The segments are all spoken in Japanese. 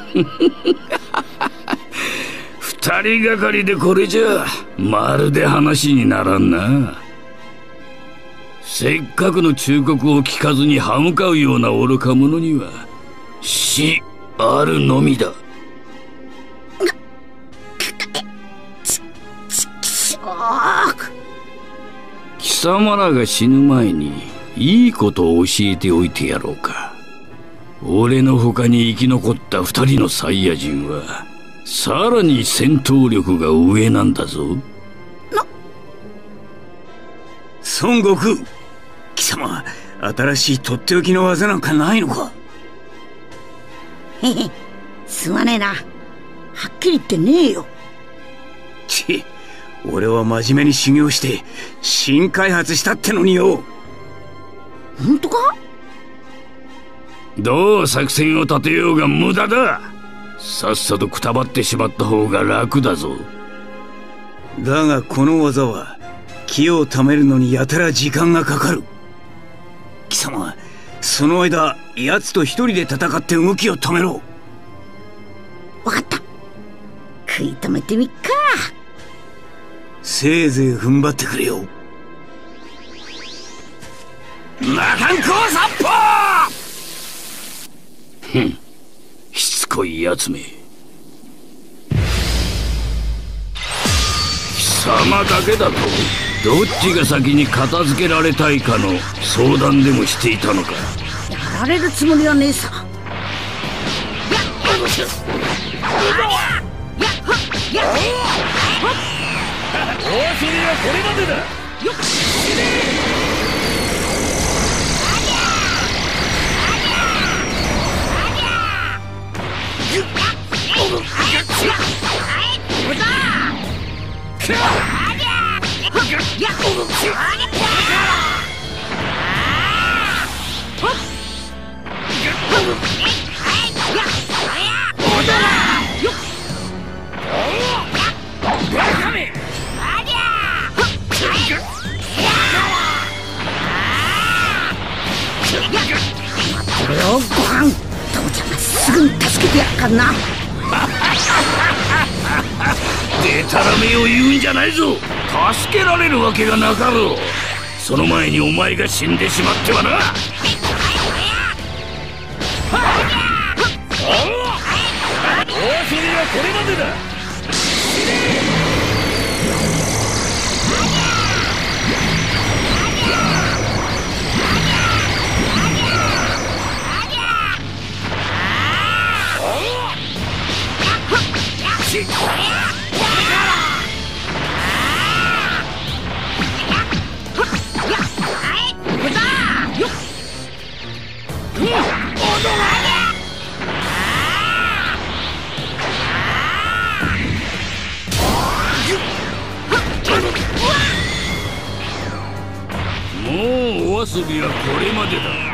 二人がかりでこれじゃまるで話にならんな。せっかくの忠告を聞かずに歯向かうような愚か者には死あるのみだ。貴様らが死ぬ前にいいことを教えておいてやろうか。俺の他に生き残った二人のサイヤ人はさらに戦闘力が上なんだぞ。 孫悟空、貴様新しいとっておきの技なんかないのか。 へへ、すまねえな。はっきり言ってねえよ。 俺は真面目に修行して新開発したってのによ。 本当か？ どう作戦を立てようが無駄だ。さっさとくたばってしまった方が楽だぞ。 だがこの技は気をためるのにやたら時間がかかる。貴様その間奴と一人で戦って動きを止めろ。 わかった。食い止めてみっか。 せいぜい踏ん張ってくれよ。魔漢光殺法。 しつこいやつめ。貴様だけだとどっちが先に片付けられたいかの相談でもしていたのか。 やられるつもりはねえさ。 大遊びはこれまでだ。よっこれをご飯、父ちゃんがすぐに助けてやるからな。 でたらめを言うんじゃないぞ。助けられるわけがなかろう。その前にお前が死んでしまってはな。大遊びはこれまでだ。もうお遊びはこれまでだ。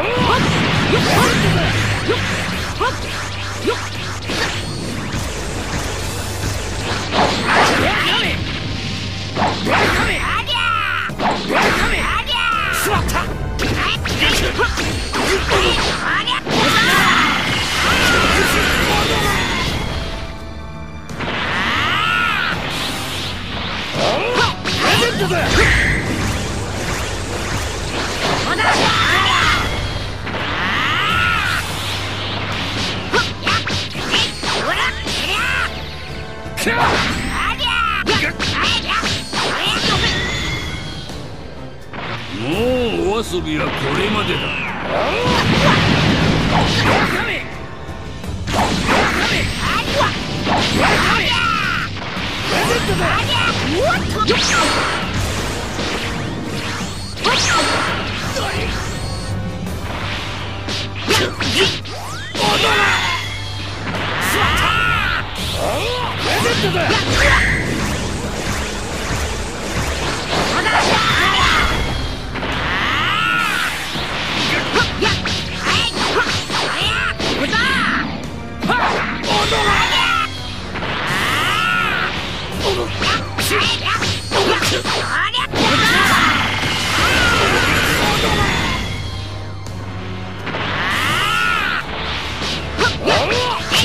もうお遊びはこれまでだ。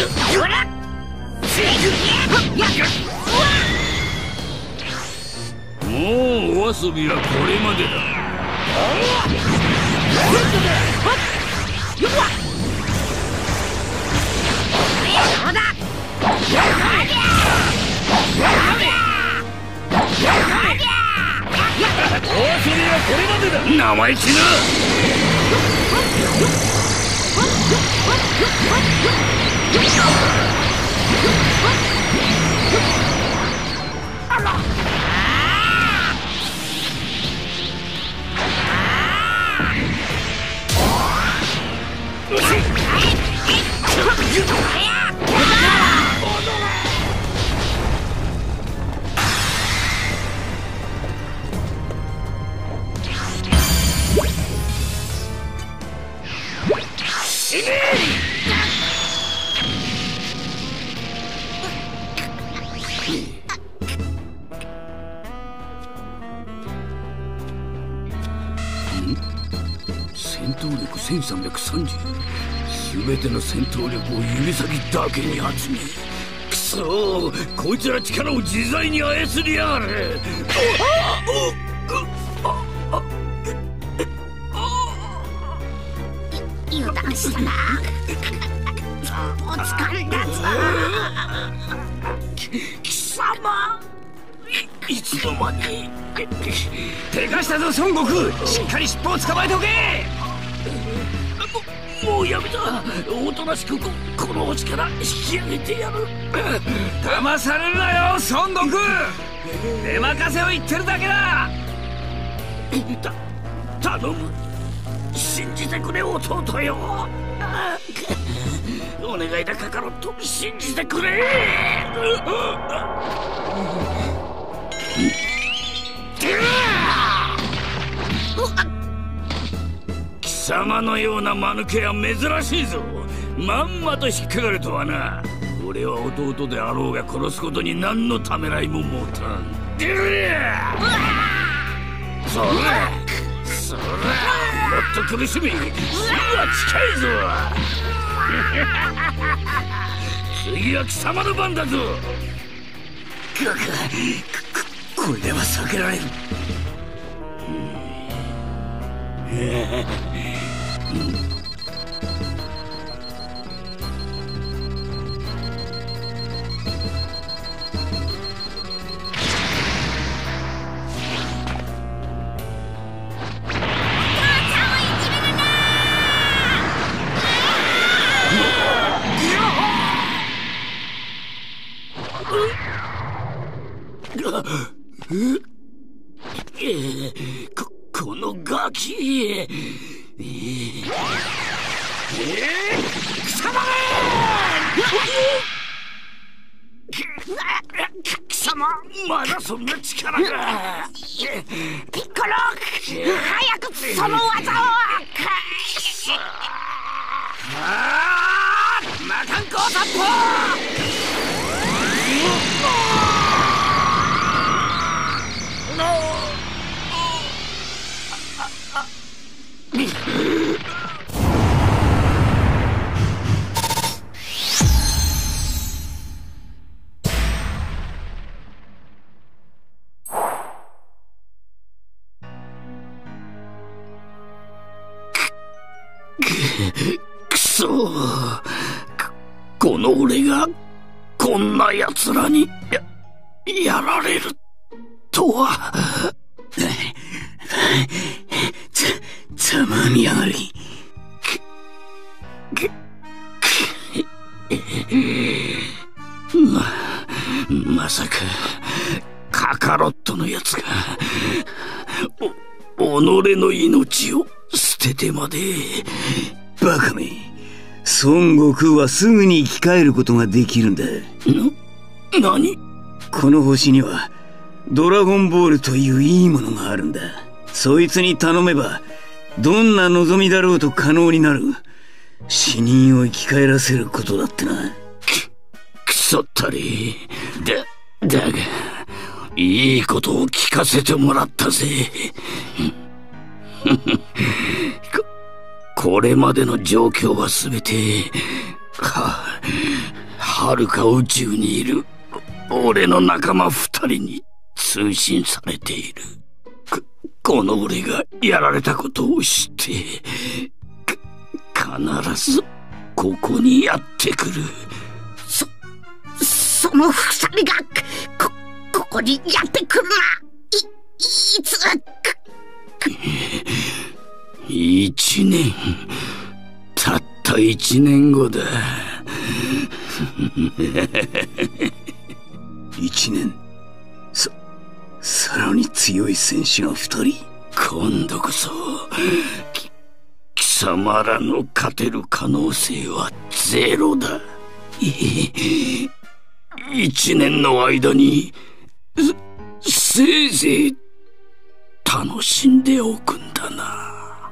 もうお遊びはこれまでだ。生意気な。戦闘力1330。全ての戦闘力を指先だけに集め、くそー、こいつら力を自在に操りやがる。 油断したな。お疲れだぞ。貴様、 いつの間に。 でかしたぞ孫悟空、しっかり尻尾を捕まえておけ。 もうやめだ。おとなしくこの星から引き上げてやる。 騙されるなよ孫悟空。出任せを言ってるだけだ。 頼む、信じてくれ弟よ。お願いだカカロット、信じてくれ。貴様のような間抜けは珍しいぞ。まんまと引っかかるとはな。俺は弟であろうが殺すことに何のためらいも持たん。そらもっと苦しみ、死は近いぞ。次は貴様の番だぞ。 これでは避けられる。 このガキ。貴様貴様、まだそんな力が。 ピッコロ、早くその技を。 魔漢光殺法。 くそー、この俺がこんな奴らにやられるとは。 ざまみやがり。 まさかカカロットのやつが己の命を捨ててまで。 バカめ、孫悟空はすぐに生き返ることができるんだ。 何？ この星にはドラゴンボールといういいものがあるんだ。そいつに頼めばどんな望みだろうと可能になる。死人を生き返らせることだってな。 くそったり。だがいいことを聞かせてもらったぜ。これまでの状況は全て遥か宇宙にいる俺の仲間2人に通信されている。この俺がやられたことを知って必ずここにやってくる。 その2人がここにやってくるな。いつ 1年、たった1年後だ。 1年。さらに強い戦士が2人。 今度こそ貴様らの勝てる可能性はゼロだ。1年の間にせいぜい楽しんでおくんだな。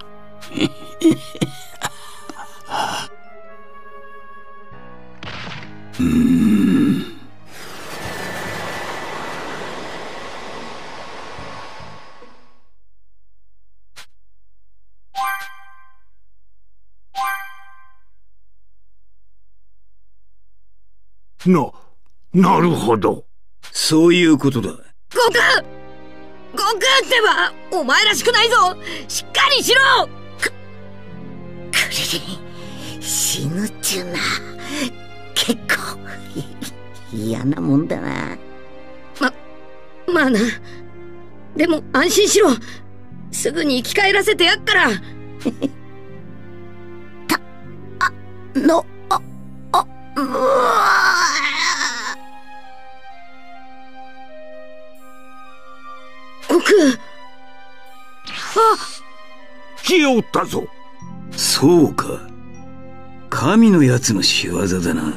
なるほど。 そういうことだ。 悟空ってばお前らしくないぞ。しっかりしろ。 クリリン死ぬっちゅうな。結構嫌なもんだな。 まあな。でも安心しろ。すぐに生き返らせてやっから。悟空。 消えおったぞ。 そうか。神のやつの仕業だな。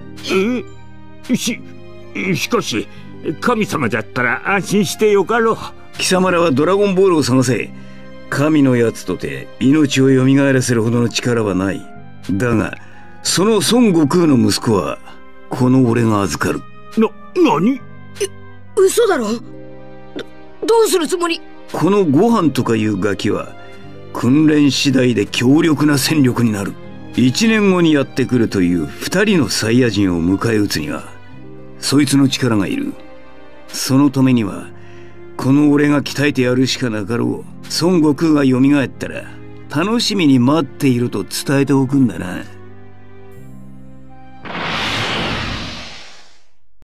しかし神様じゃったら安心してよかろう。 貴様らはドラゴンボールを探せ。神のやつとて命を蘇らせるほどの力はない。だがその孫悟空の息子はこの俺が預かる。 何？ 嘘だろ。どうするつもり？ このご飯とかいうガキは訓練次第で強力な戦力になる。1年後にやってくるという2人のサイヤ人を迎え撃つにはそいつの力がいる。そのためにはこの俺が鍛えてやるしかなかろう。孫悟空が蘇ったら楽しみに待っていると伝えておくんだな。